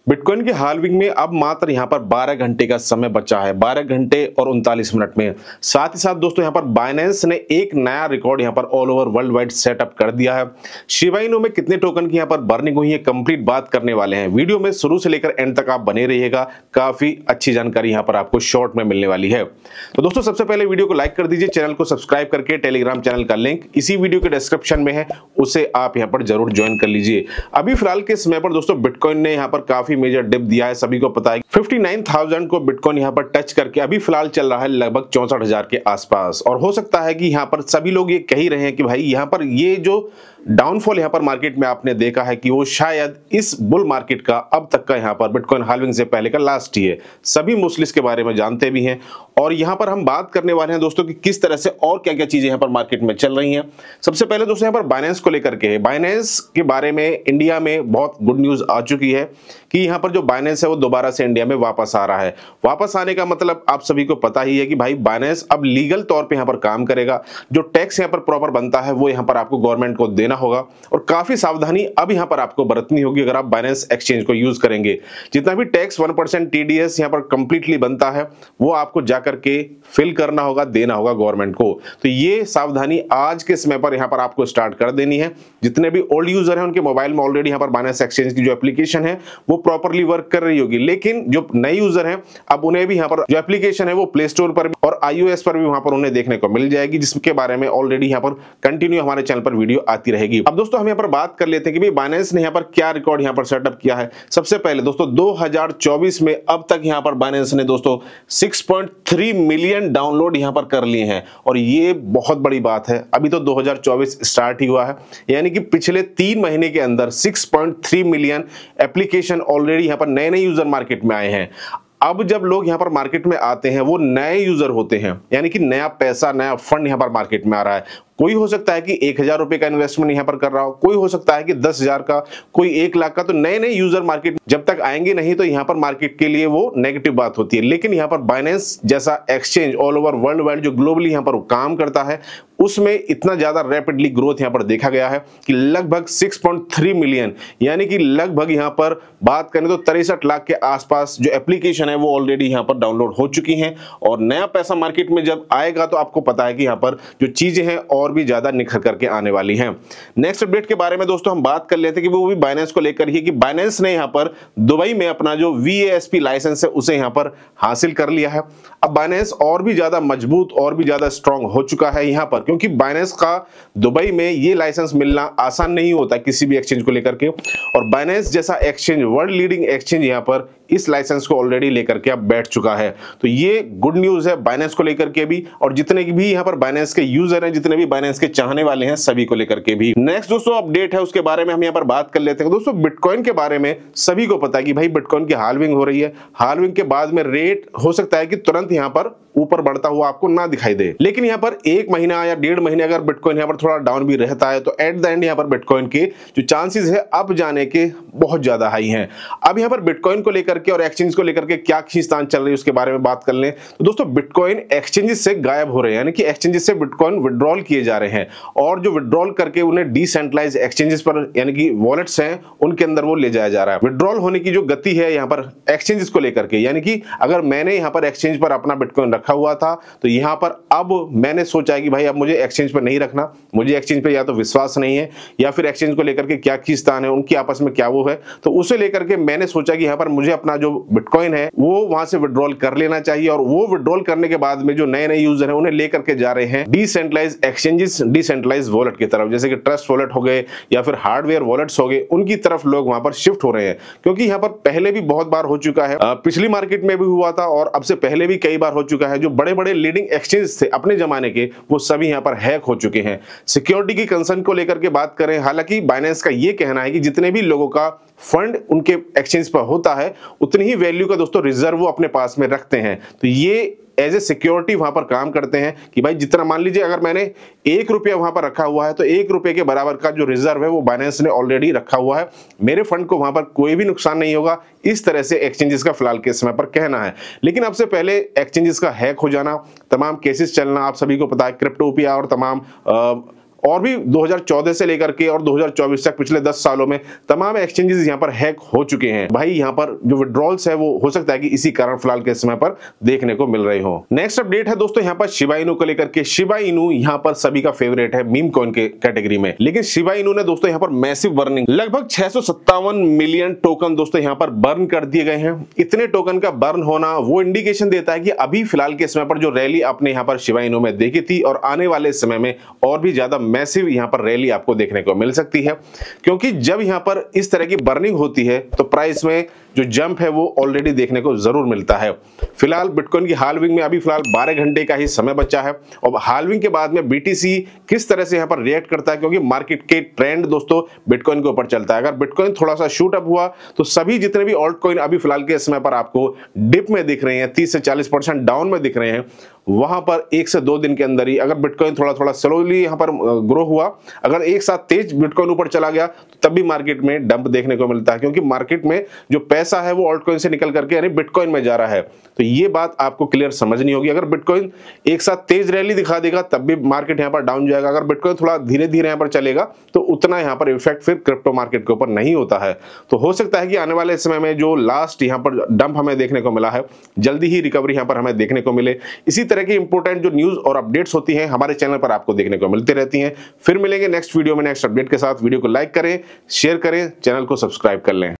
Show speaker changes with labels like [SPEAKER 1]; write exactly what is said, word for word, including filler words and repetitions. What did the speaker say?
[SPEAKER 1] Bitcoin की halving में अब मात्र यहां पर बारह घंटे का समय बचा है, बारह घंटे और उनतालीस मिनट में। साथ ही साथ दोस्तों यहां पर बाइनेंस ने एक नया रिकॉर्ड यहां पर all over world wide setup कर दिया है। शिबा इनू में कितने टोकन की यहां पर बर्निंग हुई है, कंप्लीट बात करने वाले हैं। वीडियो में शुरू से लेकर एंड तक आप बने रहिएगा, काफी अच्छी जानकारी यहां पर आपको शॉर्ट में मिलने वाली है। तो दोस्तों सबसे पहले वीडियो को लाइक कर दीजिए, चैनल को सब्सक्राइब करके टेलीग्राम चैनल का लिंक इसी वीडियो के डिस्क्रिप्शन में है, उसे आप यहां पर जरूर ज्वाइन कर लीजिए। अभी फिलहाल के समय पर दोस्तों बिटकॉइन ने यहां पर काफी मेजर डिप दिया है, सभी को पता है। उनसठ हज़ार को बिटकॉइन यहां पर टच करके अभी फिलहाल चल रहा है लगभग चौसठ हज़ार के आसपास। और हो सकता है कि यहां पर सभी लोग ये कह ही रहे हैं कि भाई यहां पर ये जो डाउनफॉल यहां पर मार्केट में आपने देखा है कि वो शायद इस बुल मार्केट का अब तक का यहां पर बिटकॉइन हाल्विंग से पहले का लास्ट ही है। सभी मोस्टली इसके बारे में जानते भी हैं और यहां पर हम बात करने वाले हैं दोस्तों कि किस तरह से और क्या क्या चीजें यहां पर मार्केट में चल रही हैं। सबसे पहले दोस्तों यहां पर बाइनेंस को लेकर के बाइनेंस के बारे में इंडिया में बहुत गुड न्यूज आ चुकी है कि यहां पर जो बाइनेंस है वो दोबारा से इंडिया में वापस आ रहा है। वापस आने का मतलब आप सभी को पता ही है कि भाई बाइनेंस अब लीगल तौर पर यहां पर काम करेगा। जो टैक्स यहां पर प्रॉपर बनता है वो यहां पर आपको गवर्नमेंट को देना होगा और काफी सावधानी अब यहां पर आपको बरतनी होगी अगर आप बाइनेंस एक्सचेंज को यूज करेंगे। जितना भी टैक्स वन परसेंट टीडीएस यहां पर कंप्लीटली बनता है वो आपको जाकर के फिल करना होगा, देना होगा गवर्नमेंट को। तो ये सावधानी आज के समय पर यहां पर आपको स्टार्ट कर देनी है। जितने भी ओल्ड यूजर हैं उनके मोबाइल में ऑलरेडी यहां पर बाइनेंस एक्सचेंज की जो एप्लीकेशन है वो प्रॉपर्ली वर्क कर रही होगी, लेकिन जो नए यूजर हैं अब उन्हें भी यहां पर जो एप्लीकेशन है वो प्ले स्टोर पर और आईओएस पर भी वहां पर उन्हें देखने को मिल जाएगी, जिसके बारे में ऑलरेडी यहां पर कंटिन्यू हमारे चैनल पर वीडियो आती रहेगी। अब दोस्तों हम यहां पर बात कर लेते हैं कि भाई बाइनेंस ने यहां पर क्या रिकॉर्ड यहां पर सेटअप किया है। सबसे पहले दोस्तों दो हज़ार चौबीस में अब तक यहां पर बाइनेंस ने दोस्तों छह पॉइंट तीन मिलियन डाउनलोड यहां पर कर लिए हैं और ये बहुत बड़ी बात है। अभी तो दो हज़ार चौबीस स्टार्ट ही हुआ है, यानी कि पिछले तीन महीने के अंदर छह पॉइंट तीन मिलियन एप्लीकेशन ऑलरेडी यहां पर नए नए यूजर मार्केट में आए हैं। अब जब लोग यहां पर मार्केट में आते हैं वो नए यूजर होते हैं, यानी कि नया पैसा, नया फंड यहां पर मार्केट में आ रहा है। कोई हो सकता है कि एक हजार रुपए का इन्वेस्टमेंट यहां पर कर रहा हो, कोई हो सकता है कि दस हजार का, कोई एक लाख का। तो नए नए यूजर मार्केट जब तक आएंगे नहीं तो यहां पर मार्केट के लिए वो नेगेटिव बात होती है। लेकिन यहां पर बाइनेंस जैसा exchange all over world wide जो ग्लोबली यहां पर काम करता है उसमें इतना ज्यादा रैपिडली ग्रोथ यहां पर देखा गया है कि लगभग छह पॉइंट तीन मिलियन, यानी कि लगभग यहां पर बात करें तो तिरसठ लाख के आसपास जो एप्लीकेशन है वो ऑलरेडी यहां पर डाउनलोड हो चुकी हैं। और नया पैसा मार्केट में जब आएगा तो आपको पता है कि यहां पर जो चीजें हैं और भी ज्यादा निखर करके आने वाली हैं। नेक्स्ट अपडेट के बारे में दोस्तों हम बात कर लेते हैं कि वो भी बाइनेंस को लेकर ही कि बाइनेंस ने यहां पर दुबई में अपना जो वीएएसपी लाइसेंस है उसे यहां पर हासिल कर लिया है। अब बाइनेंस और भी ज्यादा मजबूत और भी ज्यादा स्ट्रांग हो चुका है यहां पर, क्योंकि बाइनेंस का दुबई में ये लाइसेंस मिलना आसान नहीं होता किसी भी एक्सचेंज को लेकर के। और बाइनेंस जैसा एक्सचेंज, वर्ल्ड लीडिंग एक्सचेंज यहां पर इस लाइसेंस को ऑलरेडी लेकर के अब बैठ चुका है। तो ये गुड न्यूज है बाइनेंस को लेकर के भी और जितने भी यहां पर बाइनेंस के यूजर हैं, जितने भी बाइनेंस के चाहने वाले हैं, सभी को लेकर के भी। नेक्स्ट दोस्तों अपडेट है उसके बारे में हम यहां पर बात कर लेते हैं। दोस्तों बिटकॉइन के बारे में सभी को पता है कि भाई बिटकॉइन की हाल्विंग हो रही है। हाल्विंग के बाद में रेट हो सकता है कि तुरंत यहां पर ऊपर बढ़ता हुआ आपको ना दिखाई दे, लेकिन यहां पर एक महीना या डेढ़ महीने अगर बिटकॉइन यहां पर थोड़ा डाउन भी रहता है तो एट द एंड यहां पर बिटकॉइन के जो चांसेस है अप जाने के बहुत ज्यादा हाई हैं। अब यहां पर बिटकॉइन को लेकर के और एक्सचेंज को लेकर के क्या खींचतान चल रही है उसके बारे में बात कर लें तो दोस्तों बिटकॉइन एक्सचेंजेस से गायब हो रहे हैं, यानी कि एक्सचेंजेस से बिटकॉइन विड्रॉल किए जा रहे हैं और जो विड्रॉल करके उन्हें डिसेंट्रलाइज एक्सचेंजेस पर यानी कि वॉलेट्स हैं उनके अंदर वो ले जाया जा रहा है। विड्रॉल होने की जो गति है यहां पर एक्सचेंजेस को लेकर के, यानी कि अगर मैंने यहां पर एक्सचेंज पर अपना बिटकॉइन रखा हुआ था तो यहां पर अब मैंने सोचा है कि भाई अब मुझे एक्सचेंज पर नहीं रखना, मुझे एक्सचेंज पे या तो विश्वास नहीं है या फिर एक्सचेंज को लेकर के क्या खींचतान है, उनकी आपस में क्या वो है, तो उसे लेकर के मैंने सोचा कि यहां पर मुझे अपना जो बिटकॉइन है वो वहां से विड्रॉल कर लेना चाहिए। और वो विड्रॉल करने के बाद में जो नए नए यूजर हैं उन्हें लेकर के जा रहे हैं डिसेंट्रलाइज एक्सचेंजेस, डिसेंट्रलाइज वॉलेट की तरफ, जैसे कि ट्रस्ट वॉलेट हो गए या फिर हार्डवेयर वॉलेट्स हो गए, उनकी तरफ लोग वहां पर शिफ्ट हो रहे हैं। क्योंकि यहां पर पहले भी बहुत बार हो चुका है, पिछली मार्केट में भी हुआ था और अब से पहले भी कई बार हो चुका है। जो बड़े बड़े लीडिंग एक्सचेंज थे अपने जमाने के वो सभी यहां पर हैक हो चुके हैं। सिक्योरिटी की कंसर्न को लेकर के बात करें, हालांकि बाइनेंस का ये कहना है कि जितने भी लोगों का फंड उनके एक्सचेंज पर होता है उतनी ही वैल्यू का दोस्तों रिजर्व वो अपने पास में रखते हैं। तो ये एज ए सिक्योरिटी वहां पर काम करते हैं कि भाई जितना मान लीजिए अगर मैंने एक रुपया वहां पर रखा हुआ है तो एक रुपए के बराबर का जो रिजर्व है वो बाइनेंस ने ऑलरेडी रखा हुआ है, मेरे फंड को वहां पर कोई भी नुकसान नहीं होगा। इस तरह से एक्सचेंजेस का फिलहाल के समय पर कहना है। लेकिन अब से पहले एक्सचेंजेस का हैक हो जाना, तमाम केसेस चलना, आप सभी को पता है क्रिप्टोपिया और तमाम और भी दो हज़ार चौदह से लेकर के और दो हज़ार चौबीस तक पिछले दस सालों में तमाम एक्सचेंजेस यहाँ पर हैक हो चुके हैं। भाई यहाँ पर जो विड्रॉल्स है वो हो सकता है कि इसी कारण फिलहाल के समय पर देखने को मिल रही हो। नेक्स्ट अपडेट है दोस्तों यहाँ पर शिबा इनू को लेकर के। शिबा इनू यहाँ पर सभी का फेवरेट है मीम कॉइन के कैटेगरी में, लेकिन शिबा इनू ने दोस्तों यहाँ पर मैसिव बर्निंग, लगभग छह सौ सत्तावन मिलियन टोकन दोस्तों यहाँ पर बर्न कर दिए गए हैं। इतने टोकन का बर्न होना वो इंडिकेशन देता है कि अभी फिलहाल के समय पर जो रैली आपने यहाँ पर शिबा इनू में देखी थी और आने वाले समय में और भी ज्यादा मैसिव यहाँ पर रैली आपको देखने को मिल सकती है, क्योंकि जब यहाँ पर इस तरह की बर्निंग होती है तो प्राइस में जो जंप है वो ऑलरेडी देखने को जरूर मिलता है। फिलहाल बिटकॉइन की हाल्विंग में अभी फिलहाल बारह घंटे का ही समय बचा है और हाल्विंग के बाद में बीटीसी किस तरह से यहाँ पर रिएक्ट करता है, क्योंकि मार्केट के ट्रेंड दोस्तों बिटकॉइन के ऊपर चलता है। अगर बिटकॉइन थोड़ा सा शूट अप हुआ तो सभी जितने भी ऑल्ट कॉइन अभी फिलहाल के समय पर आपको डिप में दिख रहे हैं, तीस से चालीस परसेंट डाउन में दिख रहे हैं, वहां पर एक से दो दिन के अंदर ही अगर बिटकॉइन थोड़ा थोड़ा स्लोली यहां पर ग्रो हुआ, अगर एक साथ तेज बिटकॉइन ऊपर चला गया तो तब भी मार्केट में डंप देखने को मिलता है, क्योंकि मार्केट में जो पैसा है वो ऑल्ट कॉइन से निकल करके यानी बिटकॉइन में जा रहा है। तो ये बात आपको क्लियर समझनी होगी। अगर बिटकॉइन एक साथ तेज रैली दिखा देगा तब भी मार्केट यहां पर डाउन जाएगा, अगर बिटकॉइन थोड़ा धीरे धीरे यहां पर चलेगा तो उतना यहां पर इफेक्ट फिर क्रिप्टो मार्केट के ऊपर नहीं होता है। तो हो सकता है कि आने वाले समय में जो लास्ट यहां पर डंप हमें देखने को मिला है, जल्दी ही रिकवरी यहां पर हमें देखने को मिले। इसी तरह की इंपॉर्टेंट जो न्यूज और अपडेट्स होती हैं हमारे चैनल पर आपको देखने को मिलती रहती हैं। फिर मिलेंगे नेक्स्ट वीडियो में नेक्स्ट अपडेट के साथ। वीडियो को लाइक करें, शेयर करें, चैनल को सब्सक्राइब कर लें।